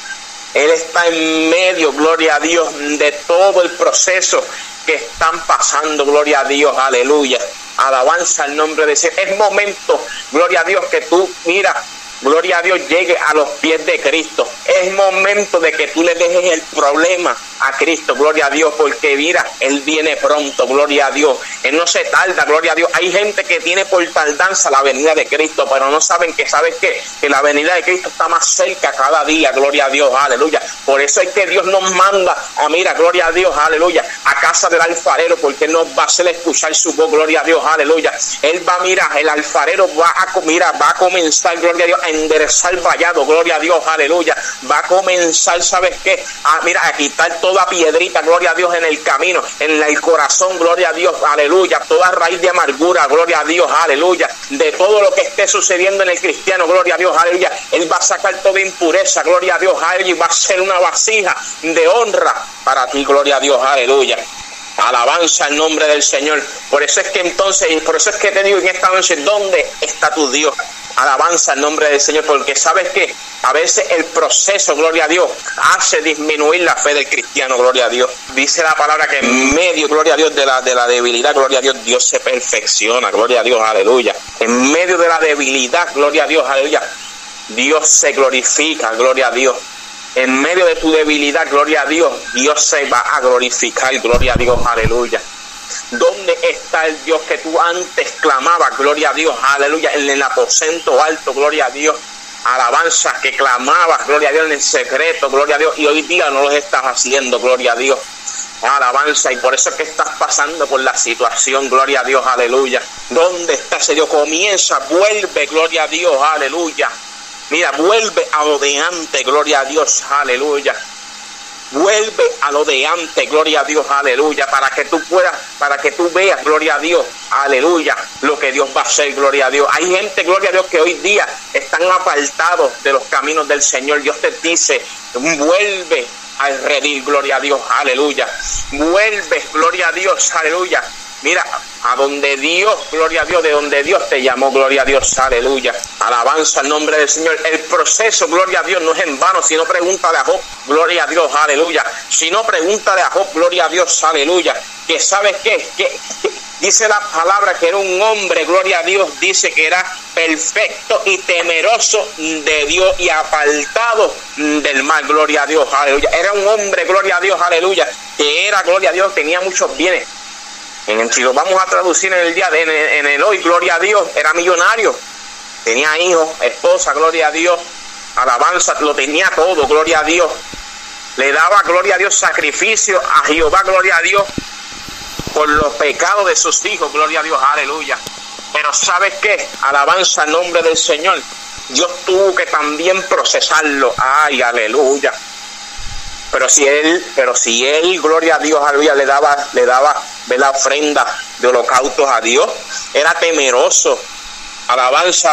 Él está en medio, gloria a Dios, de todo el proceso que están pasando, gloria a Dios, aleluya. Alabanza al nombre de Dios. Es momento, gloria a Dios, que tú, mira, gloria a Dios, llegue a los pies de Cristo. Es momento de que tú le dejes el problema a Cristo, gloria a Dios, porque mira, Él viene pronto, gloria a Dios. Él no se tarda, gloria a Dios. Hay gente que tiene por tardanza la venida de Cristo, pero no saben que, ¿sabes qué? Que la venida de Cristo está más cerca cada día, gloria a Dios, aleluya. Por eso es que Dios nos manda a, mira, gloria a Dios, aleluya, a casa del alfarero, porque Él nos va a hacer escuchar su voz, gloria a Dios, aleluya. Él va, mira, el alfarero va a comenzar, gloria a Dios, a enderezar el vallado, gloria a Dios, aleluya. Va a comenzar, ¿sabes qué? Mira, a quitar toda piedrita, gloria a Dios, en el camino, en el corazón, gloria a Dios, aleluya. Toda raíz de amargura, gloria a Dios, aleluya. De todo lo que esté sucediendo en el cristiano, gloria a Dios, aleluya. Él va a sacar toda impureza, gloria a Dios, aleluya. Y va a ser una vasija de honra para ti, gloria a Dios, aleluya. Alabanza al nombre del Señor. Por eso es que entonces, y por eso es que te digo en esta noche, ¿dónde está tu Dios? Alabanza al nombre del Señor, porque sabes que a veces el proceso, gloria a Dios, hace disminuir la fe del cristiano, gloria a Dios. Dice la palabra que en medio, gloria a Dios, de la debilidad, gloria a Dios, Dios se perfecciona, gloria a Dios, aleluya. En medio de la debilidad, gloria a Dios, aleluya, Dios se glorifica, gloria a Dios. En medio de tu debilidad, gloria a Dios, Dios se va a glorificar, gloria a Dios, aleluya. ¿Dónde está el Dios que tú antes clamabas, gloria a Dios, aleluya, en el aposento alto, gloria a Dios, alabanza, que clamabas, gloria a Dios, en el secreto, gloria a Dios, y hoy día no lo estás haciendo, gloria a Dios, alabanza? Y por eso es que estás pasando por la situación, gloria a Dios, aleluya. ¿Dónde está ese Dios? Comienza, vuelve, gloria a Dios, aleluya. Mira, vuelve a lo de antes, gloria a Dios, aleluya. Vuelve a lo de antes, gloria a Dios, aleluya, para que tú veas, gloria a Dios, aleluya, lo que Dios va a hacer, gloria a Dios. Hay gente, gloria a Dios, que hoy día están apartados de los caminos del Señor. Dios te dice, vuelve al redil, gloria a Dios, aleluya. Vuelve, gloria a Dios, aleluya. Mira, a donde Dios, gloria a Dios, de donde Dios te llamó, gloria a Dios, aleluya. Alabanza al nombre del Señor. El proceso, gloria a Dios, no es en vano. Si no, pregúntale a Job, gloria a Dios, aleluya. Si no, pregúntale a Job, gloria a Dios, aleluya. Que sabes qué, que dice la palabra que era un hombre, gloria a Dios, dice que era perfecto y temeroso de Dios y apartado del mal, gloria a Dios, aleluya. Era un hombre, gloria a Dios, aleluya, que era, gloria a Dios, tenía muchos bienes. Si lo vamos a traducir en el hoy, gloria a Dios, era millonario, tenía hijos, esposa, gloria a Dios, alabanza, lo tenía todo, gloria a Dios. Le daba, gloria a Dios, sacrificio a Jehová, gloria a Dios, por los pecados de sus hijos, gloria a Dios, aleluya. Pero ¿sabes qué? Alabanza al nombre del Señor. Dios tuvo que también procesarlo, ay, aleluya. Pero si él, gloria a Dios, aleluya, le daba de la ofrenda de holocaustos a Dios, era temeroso, alabanza,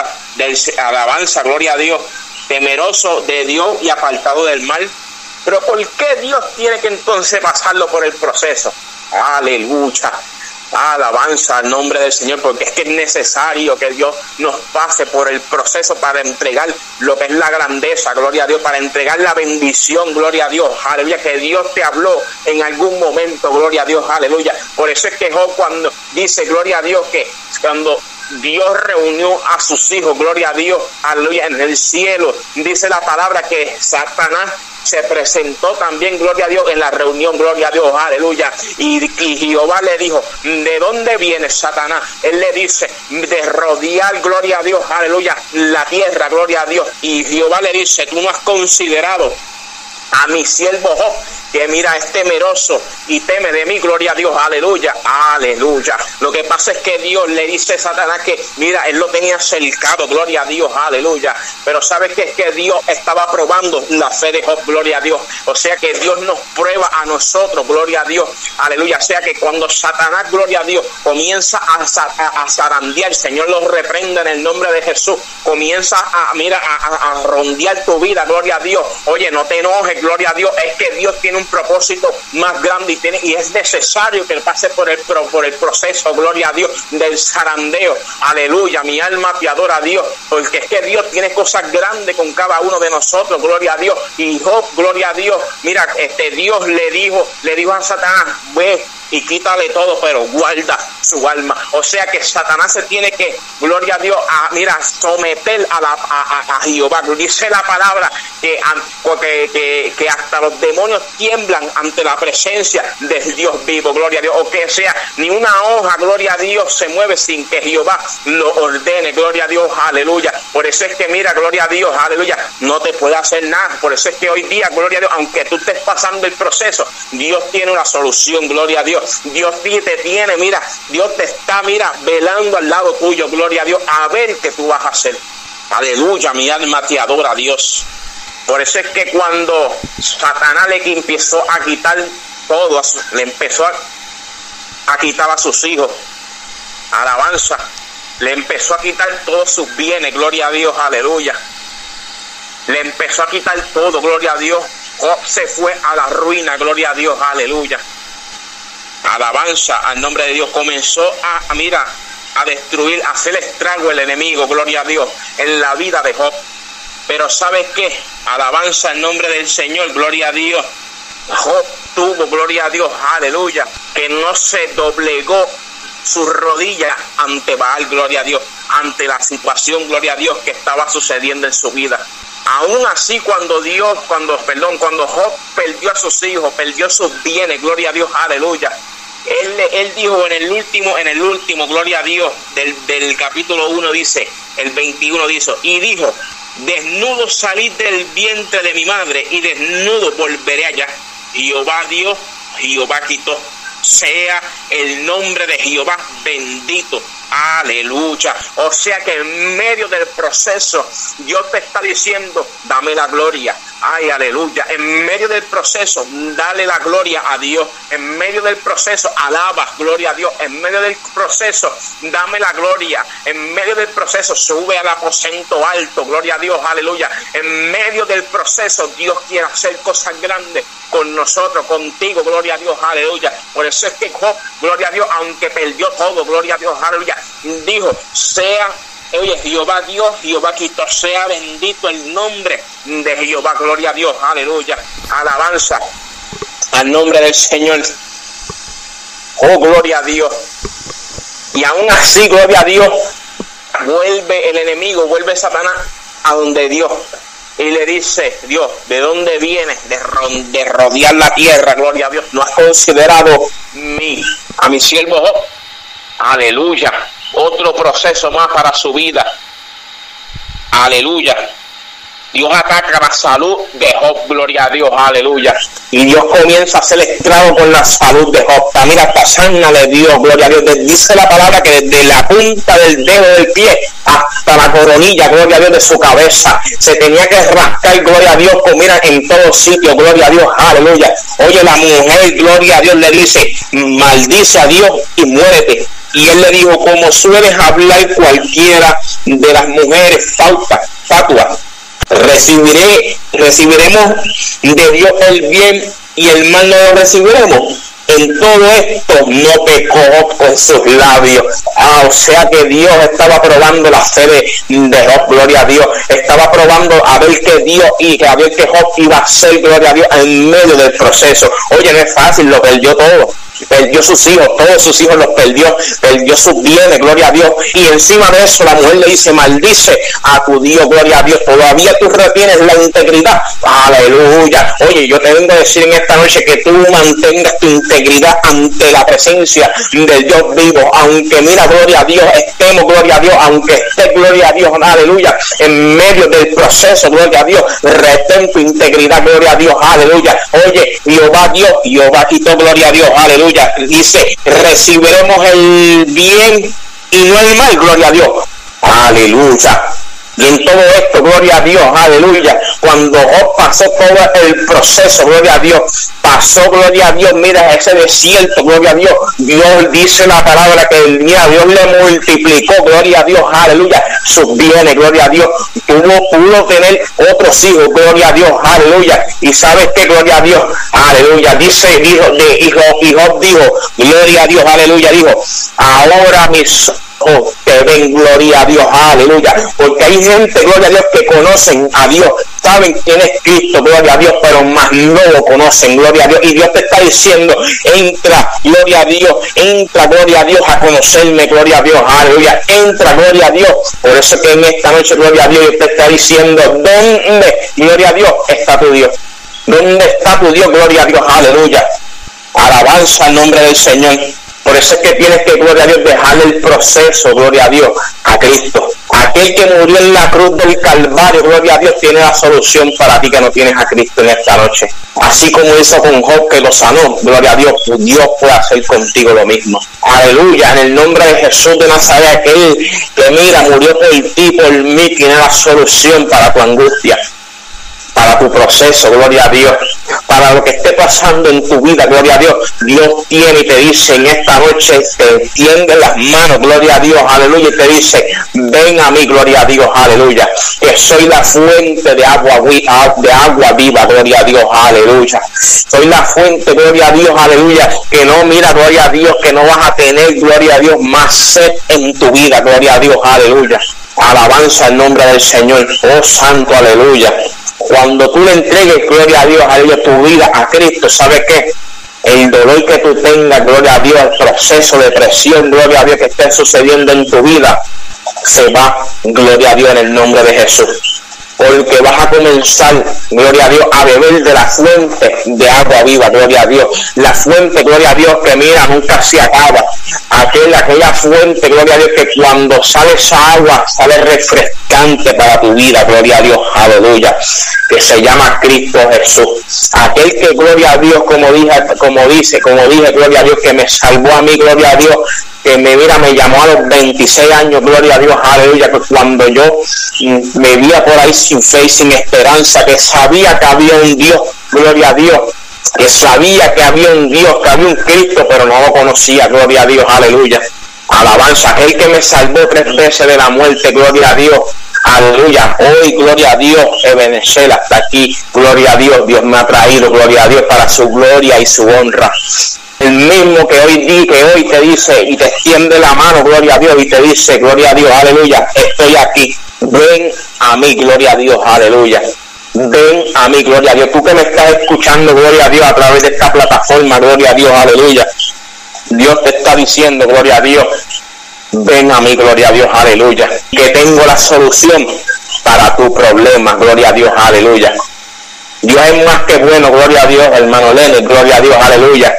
gloria a Dios, temeroso de Dios y apartado del mal. Pero ¿por qué Dios tiene que entonces pasarlo por el proceso? Aleluya. Alabanza al nombre del Señor, porque es que es necesario que Dios nos pase por el proceso para entregar lo que es la grandeza, gloria a Dios, para entregar la bendición, gloria a Dios, aleluya, que Dios te habló en algún momento, gloria a Dios, aleluya. Por eso es que Job cuando dice, gloria a Dios, que cuando Dios reunió a sus hijos, gloria a Dios, aleluya, en el cielo, dice la palabra que Satanás se presentó también, gloria a Dios, en la reunión, gloria a Dios, aleluya. Y Jehová le dijo, ¿de dónde viene Satanás? Él le dice, de rodear, gloria a Dios, aleluya, la tierra, gloria a Dios. Y Jehová le dice, tú no has considerado a mi siervo Job, que mira, es temeroso y teme de mí, gloria a Dios, aleluya, aleluya. Lo que pasa es que Dios le dice a Satanás que, mira, él lo tenía cercado, gloria a Dios, aleluya. Pero ¿sabes qué? Es que Dios estaba probando la fe de Job, gloria a Dios. O sea que Dios nos prueba a nosotros, gloria a Dios, aleluya. O sea que cuando Satanás, gloria a Dios, comienza a zarandear, el Señor los reprende en el nombre de Jesús, comienza a rondear tu vida, gloria a Dios. Oye, no te enojes, gloria a Dios, es que Dios tiene un propósito más grande y es necesario que pase por el proceso, gloria a Dios, del zarandeo, aleluya. Mi alma te adora a Dios, porque es que Dios tiene cosas grandes con cada uno de nosotros, gloria a Dios. Y Job, gloria a Dios, mira, Dios le dijo a Satanás, ve y quítale todo, pero guarda su alma. O sea que Satanás se tiene que, gloria a Dios, someter a Jehová. Dice la palabra que hasta los demonios tiemblan ante la presencia del Dios vivo, gloria a Dios. O que sea, ni una hoja, gloria a Dios, se mueve sin que Jehová lo ordene, gloria a Dios, aleluya. Por eso es que mira, gloria a Dios, aleluya, no te puede hacer nada. Por eso es que hoy día, gloria a Dios, aunque tú estés pasando el proceso, Dios tiene una solución, gloria a Dios. Dios te tiene, mira, Dios te está, mira, velando al lado tuyo, gloria a Dios, a ver qué tú vas a hacer. Aleluya, mi alma te adora a Dios. Por eso es que cuando Satanás le empezó a quitar todo, le empezó a quitar a sus hijos, alabanza, le empezó a quitar todos sus bienes, gloria a Dios, aleluya. Le empezó a quitar todo, gloria a Dios. Job se fue a la ruina, gloria a Dios, aleluya. Alabanza al nombre de Dios. Comenzó a destruir, a hacer estrago el enemigo, gloria a Dios, en la vida de Job. Pero ¿sabes qué? Alabanza al nombre del Señor, gloria a Dios. Job tuvo, gloria a Dios, aleluya, que no se doblegó sus rodillas ante Baal, gloria a Dios, ante la situación, gloria a Dios, que estaba sucediendo en su vida. Aún así, cuando Job perdió a sus hijos, perdió sus bienes, gloria a Dios, aleluya. Él dijo en el último, gloria a Dios, del capítulo 1, dice, el 21 dijo, desnudo salí del vientre de mi madre y desnudo volveré allá. Jehová dio, Jehová quitó. sea el nombre de Jehová bendito. Aleluya. O sea que en medio del proceso Dios te está diciendo, dame la gloria. Ay, aleluya. En medio del proceso, dale la gloria a Dios. En medio del proceso, alaba, gloria a Dios. En medio del proceso, dame la gloria. En medio del proceso, sube al aposento alto, gloria a Dios, aleluya. En medio del proceso, Dios quiere hacer cosas grandes con nosotros, contigo, gloria a Dios, aleluya. Por eso es que Job, gloria a Dios, aunque perdió todo, gloria a Dios, aleluya, dijo, sea, oye, Jehová Dios, Jehová Cristo, sea bendito el nombre de Jehová, gloria a Dios, aleluya, alabanza al nombre del Señor. Oh, gloria a Dios. Y aún así, gloria a Dios, vuelve el enemigo, vuelve Satanás a donde Dios. Y le dice, Dios, ¿de dónde vienes? De rodear la tierra, gloria a Dios. ¿No has considerado a mi siervo Job? Aleluya. Otro proceso más para su vida. Aleluya. Dios ataca la salud de Job, gloria a Dios, aleluya. Y Dios comienza a hacer estrago con la salud de Job. Mira, hasta sana de Dios, gloria a Dios. Dice la palabra que desde la punta del dedo del pie hasta la coronilla, gloria a Dios, de su cabeza, se tenía que rascar, gloria a Dios, mira, en todos sitios, gloria a Dios, aleluya. Oye, la mujer, gloria a Dios, le dice, maldice a Dios y muérete. Y él le dijo, como sueles hablar cualquiera de las mujeres fatuas, recibiremos de Dios el bien y el mal no lo recibiremos. En todo esto no pecó con sus labios. O sea que Dios estaba probando la fe de Job, gloria a Dios. Estaba probando a ver que Dios y a ver que Job iba a hacer, gloria a Dios, en medio del proceso. Oye, no es fácil, lo perdió todo. Perdió sus hijos, todos sus hijos los perdió sus bienes, gloria a Dios. Y encima de eso la mujer le dice, maldice a tu Dios, gloria a Dios. Todavía tú retienes la integridad, aleluya. Oye, yo te vengo a decir en esta noche que tú mantengas tu integridad ante la presencia del Dios vivo. Aunque mira, gloria a Dios, estemos, gloria a Dios, aunque esté, gloria a Dios, aleluya, en medio del proceso, gloria a Dios, retén tu integridad, gloria a Dios, aleluya. Oye, Jehová Dios, Jehová quitó, gloria a Dios, aleluya. Dice, recibiremos el bien y no el mal, gloria a Dios, aleluya. Y en todo esto, gloria a Dios, aleluya, cuando Job pasó todo el proceso, gloria a Dios, pasó, gloria a Dios, mira ese desierto, gloria a Dios, Dios dice la palabra que mira, Dios le multiplicó, gloria a Dios, aleluya, sus bienes, gloria a Dios, pudo tener otros hijos, gloria a Dios, aleluya. Y sabes que, gloria a Dios, aleluya, dice, y Job dijo, gloria a Dios, aleluya, dijo, ahora mis te ven, gloria a Dios, aleluya, porque hay gente, gloria a Dios, que conocen a Dios, saben quién es Cristo, gloria a Dios, pero más no lo conocen, gloria a Dios, y Dios te está diciendo, entra, gloria a Dios, entra, gloria a Dios, a conocerme, gloria a Dios, aleluya, entra, gloria a Dios. Por eso que en esta noche, gloria a Dios, Dios te está diciendo, ¿dónde, gloria a Dios, está tu Dios? ¿Dónde está tu Dios, gloria a Dios, aleluya? Alabanza al nombre del Señor. Por eso es que tienes que, gloria a Dios, dejarle el proceso, gloria a Dios, a Cristo. Aquel que murió en la cruz del Calvario, gloria a Dios, tiene la solución para ti que no tienes a Cristo en esta noche. Así como hizo con Job, que lo sanó, gloria a Dios, Dios puede hacer contigo lo mismo. Aleluya, en el nombre de Jesús de Nazaret, aquel que mira, murió por ti, por mí, tiene la solución para tu angustia, para tu proceso, gloria a Dios, para lo que esté pasando en tu vida, gloria a Dios. Dios tiene y te dice en esta noche, te tiende las manos, gloria a Dios, aleluya, y te dice, ven a mí, gloria a Dios, aleluya, que soy la fuente de agua viva, gloria a Dios, aleluya. Soy la fuente, gloria a Dios, aleluya, que no, mira, gloria a Dios, que no vas a tener, gloria a Dios, más sed en tu vida, gloria a Dios, aleluya. Alabanza al nombre del Señor, oh santo, aleluya. Cuando tú le entregues, gloria a Dios, aleluya, tu vida a Cristo, ¿sabes qué? El dolor que tú tengas, gloria a Dios, el proceso de presión, gloria a Dios, que esté sucediendo en tu vida, se va, gloria a Dios, en el nombre de Jesús. Porque vas a comenzar, gloria a Dios, a beber de la fuente de agua viva, gloria a Dios. La fuente, gloria a Dios, que mira, nunca se acaba. aquella fuente, gloria a Dios, que cuando sale esa agua, sale refrescante para tu vida, gloria a Dios, aleluya, que se llama Cristo Jesús. Aquel que, gloria a Dios, como dije, gloria a Dios, que me salvó a mí, gloria a Dios, que me llamó a los 26 años, gloria a Dios, aleluya, que cuando yo me veía por ahí sin fe y sin esperanza, que sabía que había un Dios, gloria a Dios, que sabía que había un Dios, que había un Cristo, pero no lo conocía, gloria a Dios, aleluya, alabanza, aquel que me salvó 3 veces de la muerte, gloria a Dios, aleluya, hoy, gloria a Dios, Ebenezer, hasta aquí, gloria a Dios, Dios me ha traído, gloria a Dios, para su gloria y su honra. El mismo que hoy te dice y te extiende la mano, gloria a Dios, y te dice, gloria a Dios, aleluya, estoy aquí, ven a mí, gloria a Dios, aleluya, ven a mí, gloria a Dios, tú que me estás escuchando, gloria a Dios, a través de esta plataforma, gloria a Dios, aleluya, Dios te está diciendo, gloria a Dios, ven a mí, gloria a Dios, aleluya, que tengo la solución para tu problema, gloria a Dios, aleluya. Dios es más que bueno, gloria a Dios, hermano Lenny, gloria a Dios, aleluya.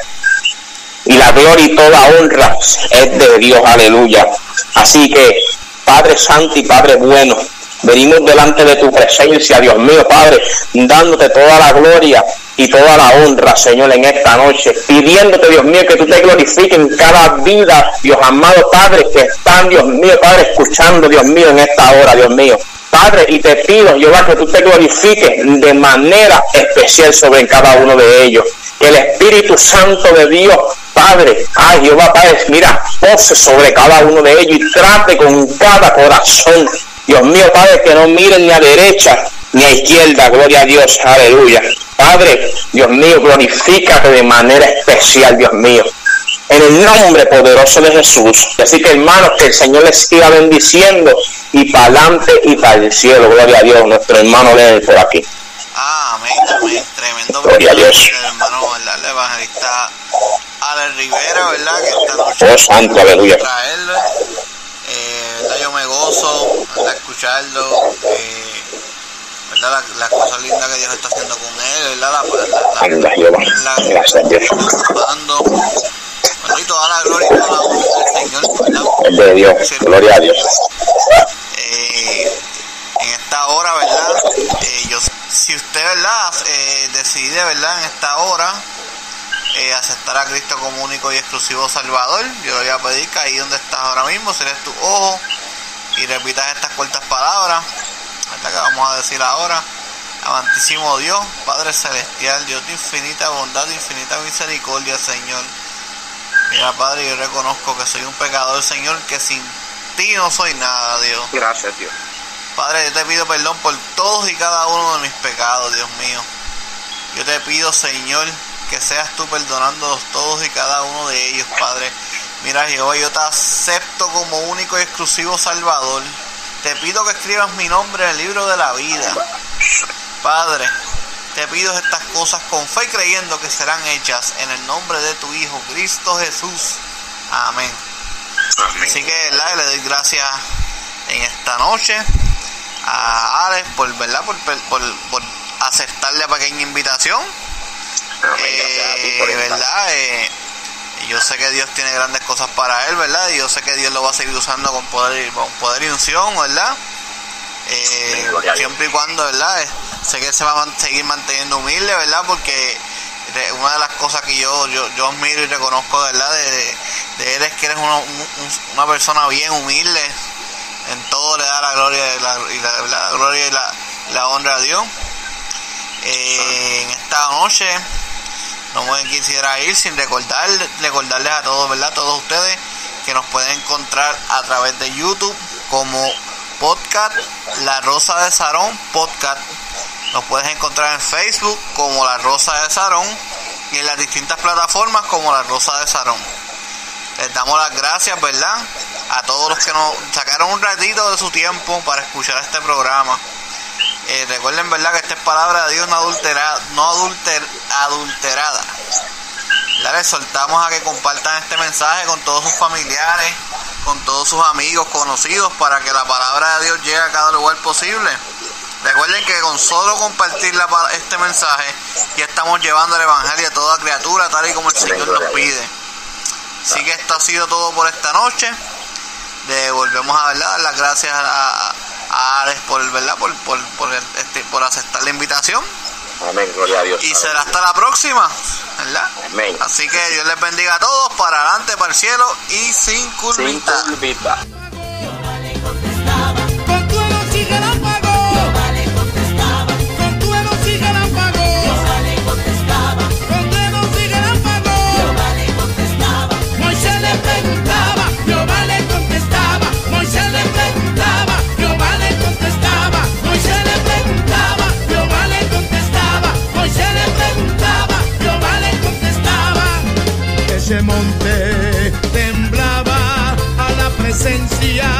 Y la gloria y toda honra es de Dios, aleluya. Así que, Padre Santo y Padre bueno, venimos delante de tu presencia, Dios mío, Padre, dándote toda la gloria y toda la honra, Señor, en esta noche, pidiéndote, Dios mío, que tú te glorifiques en cada vida, Dios amado, Padre, que están, Dios mío, Padre, escuchando, Dios mío, en esta hora, Dios mío. Padre, y te pido, Jehová, que tú te glorifiques de manera especial sobre cada uno de ellos. Que el Espíritu Santo de Dios, Padre, ay Jehová, Padre, mira, pose sobre cada uno de ellos y trate con cada corazón. Dios mío, Padre, que no miren ni a derecha ni a izquierda, gloria a Dios, aleluya. Padre, Dios mío, glorifícate de manera especial, Dios mío. En el nombre poderoso de Jesús. Así que, hermanos, que el Señor les siga bendiciendo y para adelante y para el cielo. Gloria a Dios, nuestro hermano Lenny por aquí. Amén, amén. Tremendo. Gloria a Dios. Hermano, ¿verdad? El evangelista Alex Rivera, ¿verdad? Que esta noche oh, santo, aleluya. traerlo. ¿Verdad? Yo me gozo, ¿verdad? Escucharlo. ¿Verdad? Las cosas lindas que Dios está haciendo con él, ¿verdad? Gracias, Dios. Y toda la gloria y toda la honra del Señor, ¿verdad? Es de Dios, gloria a Dios. En esta hora, ¿verdad? Si usted, ¿verdad? Decide, ¿verdad? En esta hora aceptar a Cristo como único y exclusivo Salvador, yo le voy a pedir que ahí donde estás ahora mismo, cierres tu ojo y repitas estas cortas palabras, ¿verdad? Que vamos a decir ahora. Amantísimo Dios, Padre Celestial, Dios de infinita bondad, de infinita misericordia, Señor. Mira, Padre, yo reconozco que soy un pecador, Señor, que sin ti no soy nada, Dios. Gracias, Dios. Padre, yo te pido perdón por todos y cada uno de mis pecados, Dios mío. Yo te pido, Señor, que seas tú perdonándolos todos y cada uno de ellos, Padre. Mira, Jehová, yo te acepto como único y exclusivo Salvador. Te pido que escribas mi nombre en el libro de la vida. Padre, te pido estas cosas con fe y creyendo que serán hechas en el nombre de tu Hijo, Cristo Jesús. Amén. Amén. Así que, ¿verdad? Le doy gracias en esta noche a Alex por, ¿verdad? Por aceptar la pequeña invitación. ¿Verdad? Yo sé que Dios tiene grandes cosas para él, ¿verdad? Y yo sé que Dios lo va a seguir usando con poder y unción, ¿verdad? Siempre y cuando, ¿verdad? Sé que se va a seguir manteniendo humilde, ¿verdad? Porque una de las cosas que yo admiro y reconozco, ¿verdad? De él es que eres una persona bien humilde. En todo le da la gloria y la honra a Dios. En esta noche no me quisiera ir sin recordarles a todos, ¿verdad? Todos ustedes que nos pueden encontrar a través de YouTube como Podcast La Rosa de Sarón Podcast. Nos puedes encontrar en Facebook como La Rosa de Sarón y en las distintas plataformas como La Rosa de Sarón. Les damos las gracias, ¿verdad? A todos los que nos sacaron un ratito de su tiempo para escuchar este programa. Recuerden, ¿verdad? Que esta es palabra de Dios no adulterada. Les soltamos a que compartan este mensaje con todos sus familiares, con todos sus amigos, conocidos, para que la palabra de Dios llegue a cada lugar posible. Recuerden que con solo compartir este mensaje ya estamos llevando el evangelio a toda criatura, tal y como el Señor nos pide. Así que esto ha sido todo por esta noche. Volvemos a dar las gracias a Ares por aceptar la invitación. Amén, gloria a Dios. Y será hasta la próxima, ¿verdad? Amén. Así que Dios les bendiga a todos, para adelante, para el cielo y sin curvita. Sin curvita. Ese monte temblaba a la presencia